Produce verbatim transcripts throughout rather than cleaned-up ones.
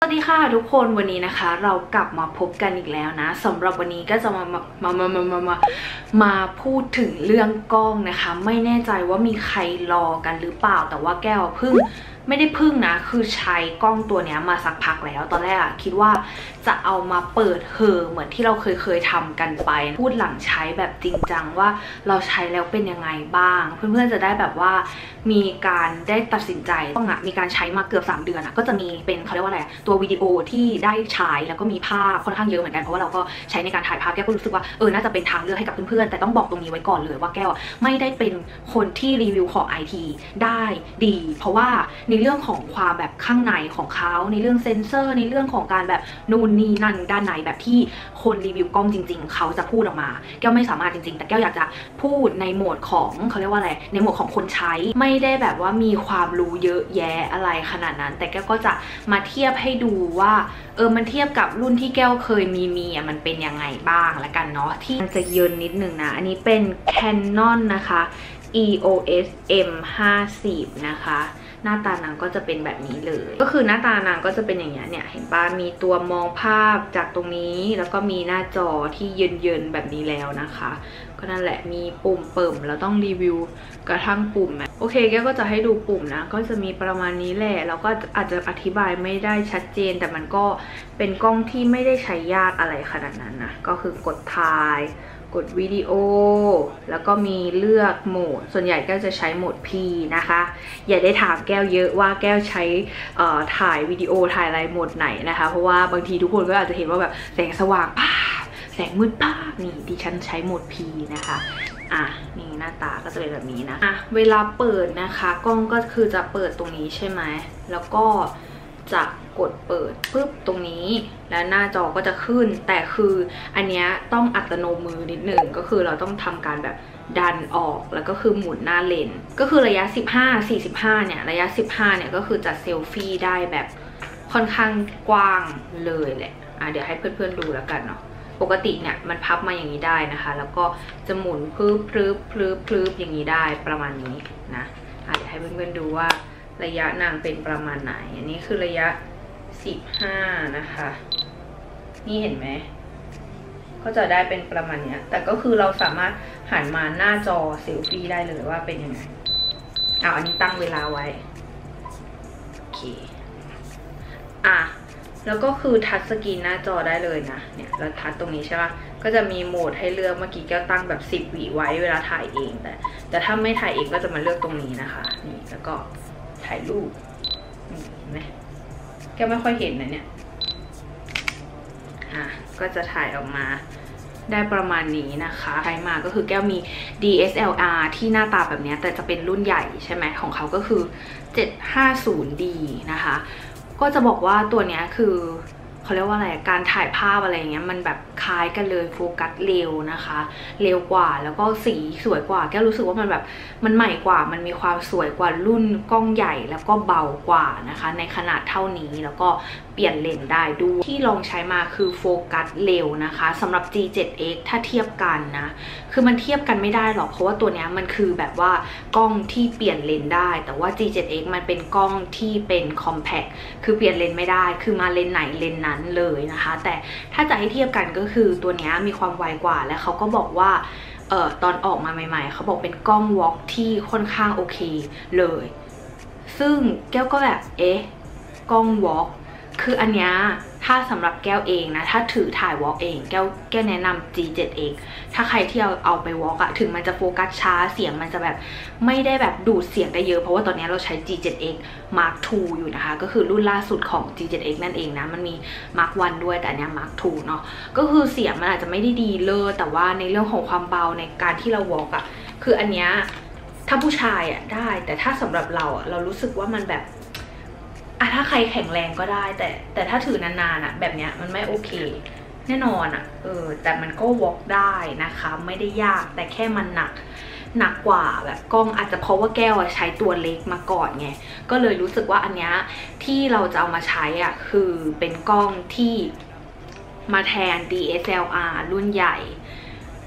สวัสดีค่ะทุกคนวันนี้นะคะเรากลับมาพบกันอีกแล้วนะสำหรับวันนี้ก็จะมามามามามามามาพูดถึงเรื่องกล้องนะคะไม่แน่ใจว่ามีใครรอกันหรือเปล่าแต่ว่าแก้วเพิ่งไม่ได้พึ่งนะคือใช้กล้องตัวนี้มาสักพักแล้วตอนแรกอะคิดว่าจะเอามาเปิดเหอเหมือนที่เราเคยเคยทำกันไปพูดหลังใช้แบบจริงจังว่าเราใช้แล้วเป็นยังไงบ้างเพื่อนๆจะได้แบบว่ามีการได้ตัดสินใจต้องอะมีการใช้มาเกือบสามเดือนอะก็จะมีเป็นเขาเรียกว่าอะไรตัววิดีโอที่ได้ใช้แล้วก็มีภาพค่อนข้างเยอะเหมือนกันเพราะว่าเราก็ใช้ในการถ่ายภาพแก้วก็รู้สึกว่าเออน่าจะเป็นทางเลือกให้กับเพื่อนๆแต่ต้องบอกตรงนี้ไว้ก่อนเลยว่าแก้วไม่ได้เป็นคนที่รีวิวของ ไอ ที ได้ดีเพราะว่าในเรื่องของความแบบข้างในของเขาในเรื่องเซนเซอร์ในเรื่องของการแบบนู่นนี่นั่นด้านในแบบที่คนรีวิวกล้องจริงๆเขาจะพูดออกมาแก้วไม่สามารถจริงๆแต่แก้วอยากจะพูดในโหมดของเขาเรียกว่าอะไรในโหมดของคนใช้ไม่ได้แบบว่ามีความรู้เยอะแยะอะไรขนาดนั้นแต่แก้วก็จะมาเทียบให้ดูว่าเออมันเทียบกับรุ่นที่แก้วเคยมีมีอ่ะมันเป็นยังไงบ้างละกันเนาะที่มันจะเยินนิดนึงนะอันนี้เป็น Canon นะคะ อี โอ เอส เอ็ม ห้าสิบ นะคะหน้าตานางก็จะเป็นแบบนี้เลยก็คือหน้าตานางก็จะเป็นอย่างเงี้ยเนี่ยเห็นป่ะมีตัวมองภาพจากตรงนี้แล้วก็มีหน้าจอที่เยินๆแบบนี้แล้วนะคะก็นั่นแหละมีปุ่มเปิ่มแล้วต้องรีวิวกระทั่งปุ่มนะโอเคแกก็จะให้ดูปุ่มนะก็จะมีประมาณนี้แหละแล้วก็อาจจะอธิบายไม่ได้ชัดเจนแต่มันก็เป็นกล้องที่ไม่ได้ใช้ยากอะไรขนาดนั้นนะก็คือกดถ่ายกดวิดีโอแล้วก็มีเลือกโหมดส่วนใหญ่แก้วจะใช้โหมด P นะคะอย่าได้ถามแก้วเยอะว่าแก้วใช้ถ่ายวิดีโอถ่ายอะไรโหมดไหนนะคะเพราะว่าบางทีทุกคนก็อาจจะเห็นว่าแบบแสงสว่างป้าแสงมืดป้านี่ดิฉันใช้โหมด P นะคะอ่ะนี่หน้าตาก็จะเป็นแบบนี้นะอ่ะเวลาเปิดนะคะกล้องก็คือจะเปิดตรงนี้ใช่ไหมแล้วก็จะกดเปิดปุ๊บตรงนี้แล้วหน้าจอก็จะขึ้นแต่คืออันเนี้ยต้องอัตโนมือนิดหนึ่งก็คือเราต้องทำการแบบดันออกแล้วก็คือหมุนหน้าเลนก็คือระยะสิบห้า สี่สิบห้าเนี่ยระยะสิบห้าเนี่ยก็คือจะเซลฟี่ได้แบบค่อนข้างกว้างเลยแหละอ่ะเดี๋ยวให้เพื่อนๆดูแล้วกันเนาะปกติเนี่ยมันพับมาอย่างนี้ได้นะคะแล้วก็จะหมุนพลืบพลืบพลืบพลืบอย่างนี้ได้ประมาณนี้นะอ่ะเดี๋ยวให้เพื่อนๆดูว่าระยะนางเป็นประมาณไหนอันนี้คือระยะสิบห้านะคะนี่เห็นไหมก็จะได้เป็นประมาณนี้แต่ก็คือเราสามารถหันมาหน้าจอเซลฟี่ได้เลยว่าเป็นยังไงเอาอันนี้ตั้งเวลาไว้โอเคอ่ะแล้วก็คือทัชสกรีนหน้าจอได้เลยนะเนี่ยเราทัชตรงนี้ใช่ปะก็จะมีโหมดให้เลือกเมื่อกี้แก้วตั้งแบบสิบวิไว้เวลาถ่ายเองแต่แต่ถ้าไม่ถ่ายเองก็จะมาเลือกตรงนี้นะคะนี่แล้วก็ถ่ายรูปนี่เห็นไหมแกไม่ค่อยเห็นนะเนี่ยอ่ะก็จะถ่ายออกมาได้ประมาณนี้นะคะใช้มาก็คือแก้วมี ดี เอส แอล อาร์ ที่หน้าตาแบบนี้แต่จะเป็นรุ่นใหญ่ใช่ไหมของเขาก็คือ เจ็ดห้าศูนย์ดี นะคะก็จะบอกว่าตัวนี้คือเขาเรียกว่าอะไรการถ่ายภาพอะไรเงี้ยมันแบบคล้ายกันเลยโฟกัสเร็วนะคะเร็วกว่าแล้วก็สีสวยกว่าแก้วรู้สึกว่ามันแบบมันใหม่กว่ามันมีความสวยกว่ารุ่นกล้องใหญ่แล้วก็เบากว่านะคะในขนาดเท่านี้แล้วก็เปลี่ยนเลนส์ได้ด้วยที่ลองใช้มาคือโฟกัสเร็วนะคะสำหรับ จี เซเว่น เอ็กซ์ ถ้าเทียบกันนะคือมันเทียบกันไม่ได้หรอกเพราะว่าตัวนี้มันคือแบบว่ากล้องที่เปลี่ยนเลนส์ได้แต่ว่า จี เซเว่น เอ็กซ์ มันเป็นกล้องที่เป็นคอมแพคคือเปลี่ยนเลนส์ไม่ได้คือมาเลนส์ไหนเลนส์นั้นเลยนะคะแต่ถ้าจะให้เทียบกันก็คือตัวนี้มีความไวกว่าและเขาก็บอกว่าเอ่อตอนออกมาใหม่ๆเขาบอกเป็นกล้องวอล์กที่ค่อนข้างโอเคเลยซึ่งแก้วก็แบบเอ๊ะกล้องวอล์กคืออันเนี้ยถ้าสำหรับแก้วเองนะถ้าถือถ่ายวอล์กเองแก้วแก้วแนะนำ จี เซเว่น เอ็กซ์ ถ้าใครที่เอาเอาไปวอล์กอะถึงมันจะโฟกัสช้าเสียงมันจะแบบไม่ได้แบบดูดเสียงได้เยอะเพราะว่าตอนนี้เราใช้ จี เซเว่น เอ็กซ์ มาร์ค ทู อยู่นะคะก็คือรุ่นล่าสุดของ จี เซเว่น เอ็กซ์ นั่นเองนะมันมี มาร์ค วัน ด้วยแต่อันนี้ มาร์ค ทู เนาะก็คือเสียงมันอาจจะไม่ได้ดีเลยแต่ว่าในเรื่องของความเบาในการที่เราวอล์กอะคืออันเนี้ยถ้าผู้ชายอะได้แต่ถ้าสำหรับเราอะเรารู้สึกว่ามันแบบอะถ้าใครแข็งแรงก็ได้แต่แต่ถ้าถือนานๆอะแบบเนี้ยมันไม่โอเคแน่นอนอะเออแต่มันก็วอล์กได้นะคะไม่ได้ยากแต่แค่มันหนักหนักกว่าแบบกล้องอาจจะเพราะว่าแก้วใช้ตัวเล็กมาก่อนไงก็เลยรู้สึกว่าอันเนี้ยที่เราจะเอามาใช้อ่ะคือเป็นกล้องที่มาแทน ดี เอส แอล อาร์ รุ่นใหญ่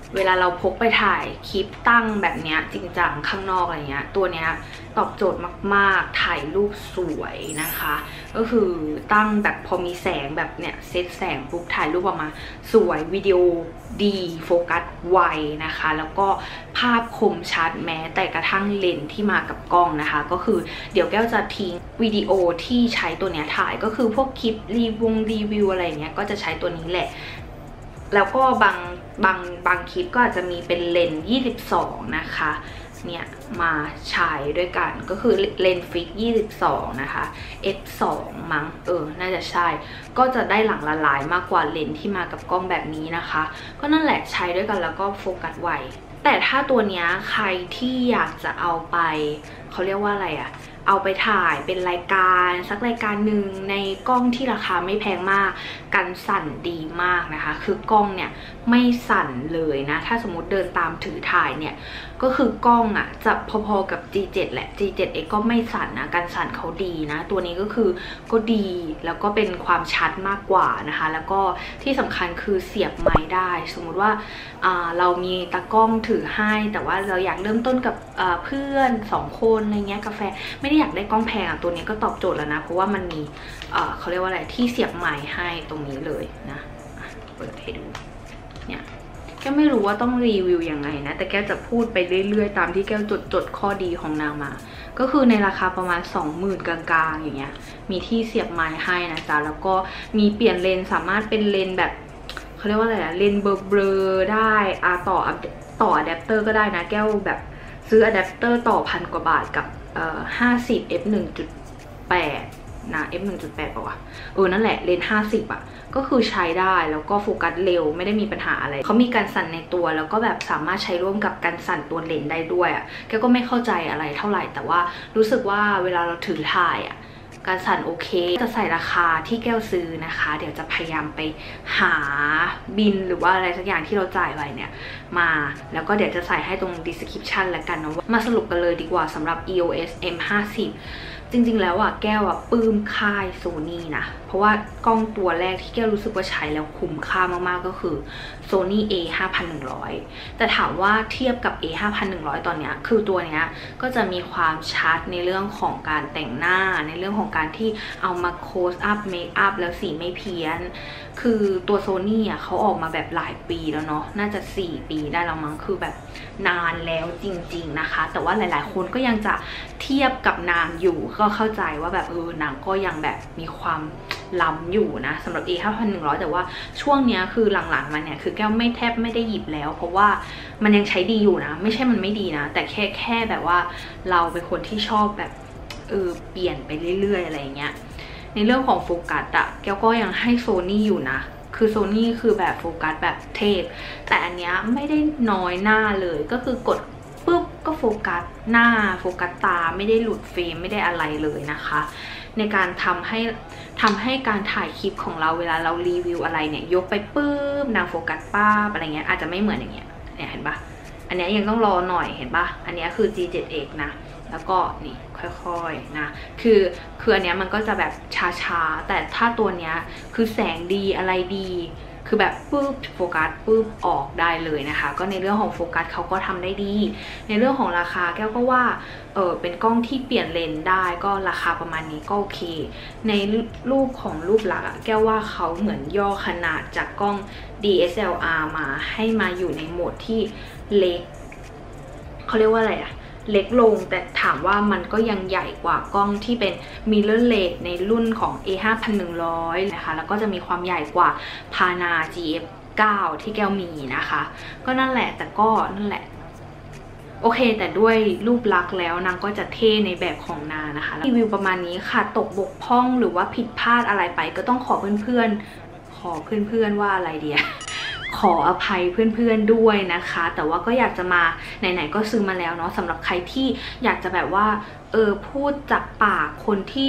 เวลาเราพกไปถ่ายคลิปตั้งแบบเนี้ยจริงจังข้างนอกอะไรเงี้ยตัวเนี้ยตอบโจทย์มากๆถ่ายรูปสวยนะคะก็คือตั้งแบบพอมีแสงแบบเนี้ยเซตแสงปุ๊บถ่ายรูปออกมาสวยวิดีโอดีโฟกัสไวนะคะแล้วก็ภาพคมชัดแม้แต่กระทั่งเลนส์ที่มากับกล้องนะคะก็คือเดี๋ยวแก้วจะทิ้งวิดีโอที่ใช้ตัวเนี้ยถ่ายก็คือพวกคลิปรีวงรีวิวอะไรเงี้ยก็จะใช้ตัวนี้แหละแล้วก็บางบางบางคลิปก็อาจจะมีเป็นเลนส์ยี่สิบสองนะคะเนี่ยมาใช้ด้วยกันก็คือเลนส์ฟิกยี่สิบสองนะคะ เอฟ สอง มั้งเออน่าจะใช่ก็จะได้หลังละลายมากกว่าเลนส์ที่มากับกล้องแบบนี้นะคะก็นั่นแหละใช้ด้วยกันแล้วก็โฟกัสไวแต่ถ้าตัวเนี้ยใครที่อยากจะเอาไปเขาเรียกว่าอะไรอะเอาไปถ่ายเป็นรายการสักรายการหนึ่งในกล้องที่ราคาไม่แพงมากกันสั่นดีมากนะคะคือกล้องเนี่ยไม่สั่นเลยนะถ้าสมมติเดินตามถือถ่ายเนี่ยก็คือกล้องอ่ะจะพอๆกับ จี เซเว่น แหละ จี เซเว่น เอ็กซ์ ก็ไม่สั่นนะกันสั่นเขาดีนะตัวนี้ก็คือก็ดีแล้วก็เป็นความชัดมากกว่านะคะแล้วก็ที่สำคัญคือเสียบไม้ได้สมมุติว่าเรามีตากล้องถือให้แต่ว่าเราอยากเริ่มต้นกับเพื่อนสองคนอะไรเงี้ยกาแฟไม่ได้อยากได้กล้องแพงอ่ะตัวนี้ก็ตอบโจทย์แล้วนะเพราะว่ามันมีเขาเรียกว่าอะไรที่เสียบไม้ให้ตรงนี้เลยนะเปิดให้ดูเนี่ยแก้วไม่รู้ว่าต้องรีวิวยังไงนะแต่แก้วจะพูดไปเรื่อยๆตามที่แก้วจดจดข้อดีของนางมาก็คือในราคาประมาณ สองหมื่น กลางๆอย่างเงี้ยมีที่เสียบไม้ให้นะจ๊ะแล้วก็มีเปลี่ยนเลนสามารถเป็นเลนแบบเขาเรียกว่าอะไรอะเลนเบลอๆได้อาต่อต่ออะแดปเตอร์ก็ได้นะแก้วแบบซื้ออะแดปเตอร์ต่อพันกว่าบาทกับเอ่อห้าสิบ เอฟ หนึ่งจุดแปด นะ เอฟ หนึ่งจุดแปด ป่าวะเออนั่นแหละเลนส์ห้าสิบอ่ะก็คือใช้ได้แล้วก็โฟกัสเร็วไม่ได้มีปัญหาอะไรเขามีการสั่นในตัวแล้วก็แบบสามารถใช้ร่วมกับการสั่นตัวเลนส์ได้ด้วยอ่ะแกก็ไม่เข้าใจอะไรเท่าไหร่แต่ว่ารู้สึกว่าเวลาเราถือถ่ายอ่ะการสั่นโอเคจะใส่ราคาที่แก้วซื้อนะคะเดี๋ยวจะพยายามไปหาบินหรือว่าอะไรสักอย่างที่เราจ่ายไว้เนี่ยมาแล้วก็เดี๋ยวจะใส่ให้ตรง description แล้วกันนะมาสรุปกันเลยดีกว่าสำหรับ อี โอ เอส เอ็ม ห้าสิบจริงๆแล้วอ่ะแก้วอ่ะปลื้มค่ายโซนี่นะเพราะว่ากล้องตัวแรกที่แก้วรู้สึกว่าใช้แล้วคุ้มค่ามากๆก็คือ Sony เอ ห้าพันหนึ่งร้อย แต่ถามว่าเทียบกับ เอ ห้าพันหนึ่งร้อย ตอนเนี้ยคือตัวเนี้ยก็จะมีความชัดในเรื่องของการแต่งหน้าในเรื่องของการที่เอามาโคสอัพเมคอัพแล้วสีไม่เพี้ยนคือตัว Sony อ่ะเขาออกมาแบบหลายปีแล้วเนาะน่าจะสี่ปีได้แล้วมั้งคือแบบนานแล้วจริงๆนะคะแต่ว่าหลายๆคนก็ยังจะเทียบกับนางอยู่ก็เข้าใจว่าแบบเออนางก็ยังแบบมีความล้ำอยู่นะสำหรับ เอ ห้าพันหนึ่งร้อย แต่ว่าช่วงนี้คือหลังๆมาเนี่ยคือแก้วไม่แทบไม่ได้หยิบแล้วเพราะว่ามันยังใช้ดีอยู่นะไม่ใช่มันไม่ดีนะแต่แค่แค่แบบว่าเราเป็นคนที่ชอบแบบเออเปลี่ยนไปเรื่อยๆอะไรอย่างเงี้ยในเรื่องของโฟกัสอะแก้วก็ยังให้โซนี่อยู่นะคือโซนี่คือแบบโฟกัสแบบเทพแต่อันเนี้ยไม่ได้น้อยหน้าเลยก็คือกดปุ๊บก็โฟกัสหน้าโฟกัสตาไม่ได้หลุดเฟรมไม่ได้อะไรเลยนะคะในการทำให้ทำให้การถ่ายคลิปของเราเวลาเรารีวิวอะไรเนี่ยยกไปปุ๊บนางโฟกัสป้าอะไรเงี้ยอาจจะไม่เหมือนอย่างเงี้ยเนี่ยเห็นปะอันนี้ยังต้องรอหน่อยเห็นปะอันนี้คือ จี เซเว่น เอ็กซ์ นะแล้วก็นี่ค่อยๆนะคือคืออันเนี้ยมันก็จะแบบช้าๆแต่ถ้าตัวเนี้ยคือแสงดีอะไรดีคือแบบปุ๊บโฟกัสปุ๊บออกได้เลยนะคะก็ในเรื่องของโฟกัสเขาก็ทำได้ดีในเรื่องของราคาแก้วก็ว่าเออเป็นกล้องที่เปลี่ยนเลนส์ได้ก็ราคาประมาณนี้ก็โอเคในรูปของรูปลักษณ์แก้วว่าเขาเหมือนย่อขนาดจากกล้อง ดี เอส แอล อาร์ มาให้มาอยู่ในโหมดที่เล็กเขาเรียกว่าอะไรอะเล็กลงแต่ถามว่ามันก็ยังใหญ่กว่ากล้องที่เป็น mirrorless ในรุ่นของ เอ ห้าพันหนึ่งร้อย นะคะแล้วก็จะมีความใหญ่กว่า Pana จี เอฟ เก้า ที่แก้วมีนะคะก็นั่นแหละแต่ก็นั่นแหละโอเคแต่ด้วยรูปลักษณ์แล้วนางก็จะเท่ในแบบของนางนะคะรีวิวประมาณนี้ค่ะตกบกพร่องหรือว่าผิดพลาดอะไรไปก็ต้องขอเพื่อนๆขอเพื่อนๆว่าอะไรเดียขออภัยเพื่อนๆด้วยนะคะแต่ว่าก็อยากจะมาไหนๆก็ซื้อมาแล้วเนาะสำหรับใครที่อยากจะแบบว่าเออพูดจากปากคนที่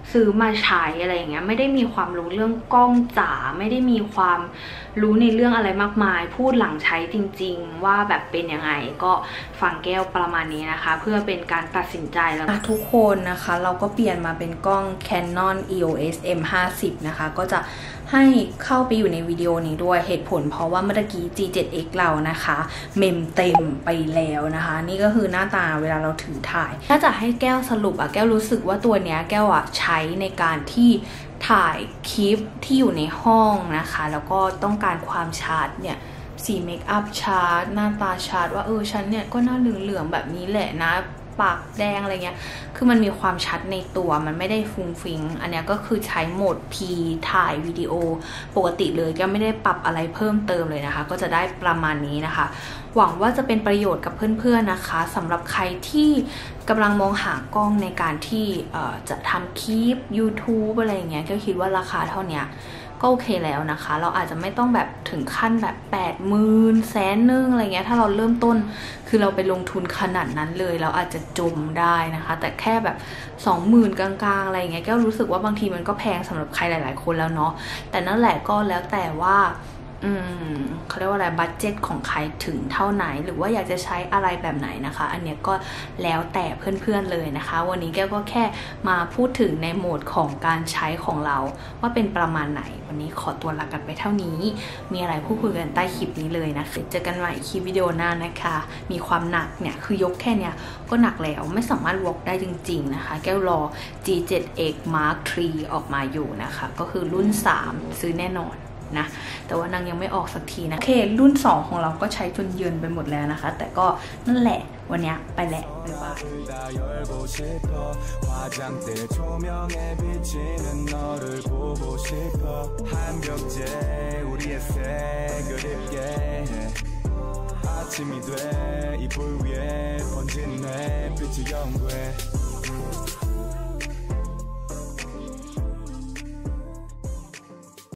ซื้อมาใช้อะไรอย่างเงี้ยไม่ได้มีความรู้เรื่องกล้องจ๋าไม่ได้มีความรู้ในเรื่องอะไรมากมายพูดหลังใช้จริงๆว่าแบบเป็นยังไงก็ฟังแก้วประมาณนี้นะคะเพื่อเป็นการตัดสินใจแล้วทุกคนนะคะเราก็เปลี่ยนมาเป็นกล้อง Canon อี โอ เอส เอ็ม ห้าสิบ นะคะก็จะให้เข้าไปอยู่ในวิดีโอนี้ด้วยเหตุผลเพราะว่าเมื่อกี้ จี เจ็ด เอ็กซ์ เรานะคะเมมเต็มไปแล้วนะคะนี่ก็คือหน้าตาเวลาเราถือถ่ายถ้าจะให้แก้วสรุปอะแก้วรู้สึกว่าตัวเนี้ยแก้วอะใช้ในการที่ถ่ายคลิปที่อยู่ในห้องนะคะแล้วก็ต้องการความชัดเนี่ยสีเมคอัพชัดหน้าตาชัดว่าเออฉันเนี่ยก็หน้าเหลืองๆแบบนี้แหละนะปากแดงอะไรเงี้ยคือมันมีความชัดในตัวมันไม่ได้ฟุ้งฟิ้งอันนี้ก็คือใช้โหมด P ถ่ายวิดีโอปกติเลยก็ไม่ได้ปรับอะไรเพิ่มเติมเลยนะคะก็จะได้ประมาณนี้นะคะหวังว่าจะเป็นประโยชน์กับเพื่อนๆนะคะสำหรับใครที่กำลังมองหากล้องในการที่จะทำคลิป YouTube อะไรเงี้ยก็คิดว่าราคาเท่านี้ก็โอเคแล้วนะคะเราอาจจะไม่ต้องแบบถึงขั้นแบบแปดหมื่นแสนนึงอะไรเงี้ยถ้าเราเริ่มต้นคือเราไปลงทุนขนาดนั้นเลยเราอาจจะจมได้นะคะแต่แค่แบบสองหมื่นกลางๆอะไรเงี้ยก็รู้สึกว่าบางทีมันก็แพงสำหรับใครหลายๆคนแล้วเนาะแต่นั่นแหละก็แล้วแต่ว่าอืมเขาเรียกว่าอะไรบัดเจ็ตของใครถึงเท่าไหนหรือว่าอยากจะใช้อะไรแบบไหนนะคะอันเนี้ยก็แล้วแต่เพื่อนๆเลยนะคะวันนี้แก้วก็แค่มาพูดถึงในโหมดของการใช้ของเราว่าเป็นประมาณไหนวันนี้ขอตัวลากันไปเท่านี้มีอะไรพูดคุยกันใต้คลิปนี้เลยนะคะเจอกันใหม่คลิปวิดีโอหน้านะคะมีความหนักเนี่ยคือยกแค่เนี้ยก็หนักแล้วไม่สามารถวอล์กได้จริงๆนะคะแก้วรอ จี เจ็ด เอ็กซ์ มาร์ค ทรี ออกมาอยู่นะคะก็คือรุ่นสามซื้อแน่นอนนะแต่ว่านางยังไม่ออกสักทีนะโอเครุ่นสองของเราก็ใช้จนเยินไปหมดแล้วนะคะแต่ก็นั่นแหละวันนี้ไปแหละบ๊ายบาย